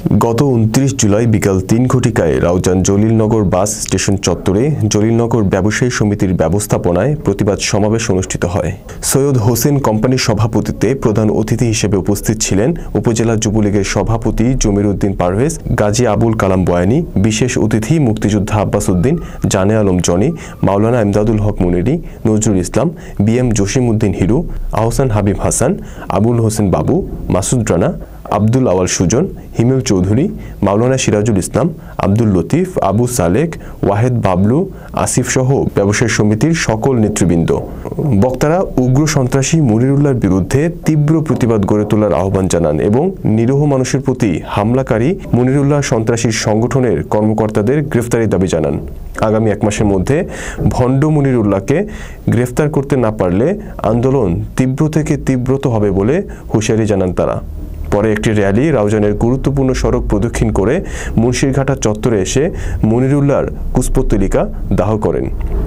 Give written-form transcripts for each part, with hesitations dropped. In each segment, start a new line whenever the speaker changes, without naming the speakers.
গত ২৯ জুলাই বিকাল ৩ ঘটিকায় Raozan Jalilnagar bus station চত্বরে জলিলনগর ব্যবসায়ী সমিতির ব্যবস্থাপনায় প্রতিবাদ সমাবেশ অনুষ্ঠিত হয়। সৈয়দ হোসেন কোম্পানির সভাপতিত্বে প্রধান অতিথি হিসেবে উপস্থিত ছিলেন উপজেলা যুবলীগের সভাপতি জমির উদ্দিন পারভেজ, গাজী আবুল কালাম বয়ানী, বিশেষ অতিথি মুক্তিযোদ্ধা আব্বাস উদ্দিন, জানে আলম জনি, মাওলানা ইমদাদুল হক মুনিরি, নজরুল ইসলাম, বিএম জসিম উদ্দিন হিরু, আহসান হাবিব হাসান, আবুল হোসেন বাবু, মাসুদ রানা, আব্দুল আওয়াল সুজন, হিমেল চৌধুরী, মাওলানা সিরাজুল ইসলাম, আব্দুল লতিফ, আবু সালেক, ওয়াহেদ বাবলু, আসিফ সহ ব্যবসায়ী সমিতির সকল নেতৃবৃন্দ। বক্তারা উগ্র সন্ত্রাসী মনিরুল্লাহর বিরুদ্ধে তীব্র প্রতিবাদ গড়ে তোলার আহ্বান জানান এবং নিরীহ মানুষের প্রতি হামলাকারী মনিরুল্লাহ সন্ত্রাসী সংগঠনের কর্মকর্তাদের গ্রেফতারের দাবি জানান। আগামী ১ মাসের মধ্যে ভণ্ড মনিরুল্লাহকে গ্রেফতার করতে না পারলে আন্দোলন তীব্র থেকে তীব্রতর হবে বলে হুঁশিয়ারি জানান তারা। পরে একটি র্যালি রাউজানের গুরুত্বপূর্ণ সড়ক প্রদক্ষিণ করে মুন্সিরঘাটা চত্বরে এসে মনিরুল্লাহর কুশপুত্তলিকা দাহ করেন।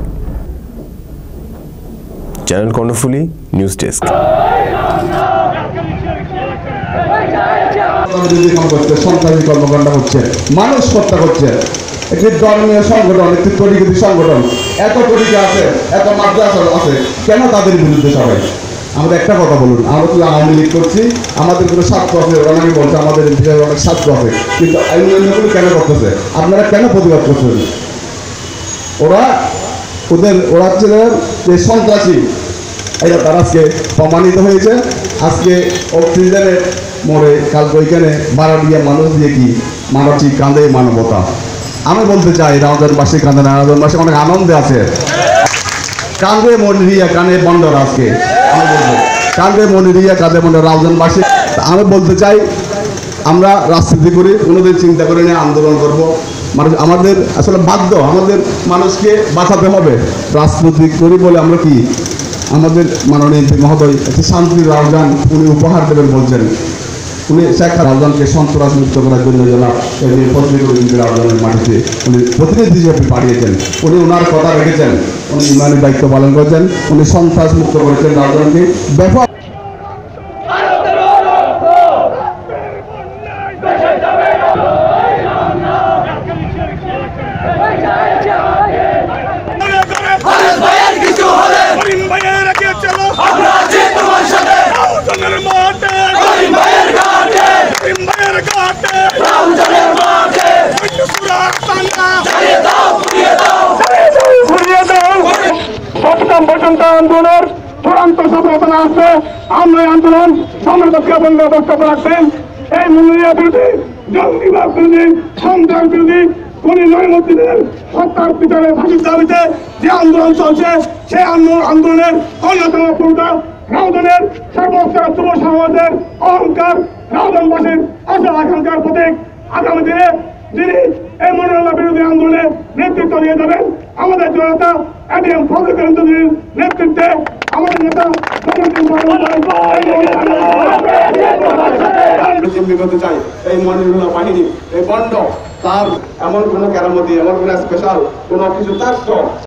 Channel Karnaphuli, news desk.
সন্ত্রাসী কর্মকাণ্ড হচ্ছে, মানুষ হত্যা করছে, একটি ধর্মীয় সংগঠন, একটি তরিকতি সংগঠন, এত তরিকা আছে, এত মাদ্রাসা আছে, কেন তাদের বিরুদ্ধে সবাই? আমাদের একটা কথা বলুন, আমরা তো আওয়ামী লীগ করছি, আমাদের কোনো স্বার্থ আছে, অনেকে বলছে আমাদের বিষয়ে অনেক স্বার্থ আছে, কিন্তু আইনগুলো কেন করতেছে? আপনারা কেন প্রতিবাদ করছেন? ওরা হচ্ছে যে সন্ত্রাসী, এটা তারা আজকে প্রমাণিত হয়েছে। আজকে অক্সিজেনের মোড়ে কালকে ওইখানে ভাড়া দিয়ে মানুষ দিয়ে কি মানবী কাঁদে মানবতা। আমি বলতে চাই রাউজানবাসী কাঁদে না, রাউজানবাসী অনেক আনন্দে আছে। কাঁদে মনিরিয়া কানে বন্ডর আজকে আমি বলবো, কাঁদে মনিরিয়া কাঁদে বন্ডর রাউজানবাসী। আমি বলতে চাই আমরা রাজনীতি করি, কোনোদিন চিন্তা করে নিয়ে আন্দোলন করব। মানুষ আমাদের আসলে বাধ্য, আমাদের মানুষকে বাঁচাতে হবে। রাজনীতি করি বলে আমরা কি আমাদের মাননীয় মহোদয় একটি শান্তির রাউজান উনি উপহার দেবেন বলছেন। উনি শেখ রাউজানকে সন্ত্রাস মুক্ত করার জন্য রাউজানের মাটিতে উনি প্রতিনিধি হিসেবে পাঠিয়েছেন। উনি ওনার কথা রেখেছেন, উনি ইমানের দায়িত্ব পালন করেছেন, উনি সন্ত্রাস মুক্ত করেছেন রাউজানকে। ব্যাপক
আন্দোলনের চূড়ান্ত সফলতা আসছে। আমরা আন্দোলন সমর্থককে বন্ধ বক্তব্য রাখবেন। এই মনিরিয়া বিরোধী, জঙ্গিবাদ বিরোধী, সন্ত্রাস বিরোধী, খুনি নঈমুদ্দিনের হত্যার বিচারে ফাঁসির দাবিতে যে আন্দোলন চলছে, সেই আন্দোলনের অন্যতম পুরোটা রাউজানের সর্বস্তরের যুব সমাজের অহংকার, রাউজানবাসীর আসল আকাঙ্ক্ষার প্রতীক। আগামী দিনে যিনি এই মনিরুল্লাহ বিরোধী আন্দোলনে নেতৃত্ব দিয়ে যাবেন, আমাদের জনতা এডিএম ফজলুল করিম চৌধুরীর নেতৃত্বে আমাদের নেতা করতে চাই। এই মনিরুল্লাহ বাহিনী, এই বন্ড, তার এমন কোনো কেরামতি, এমন কোনো স্পেশাল কোনো কিছু তার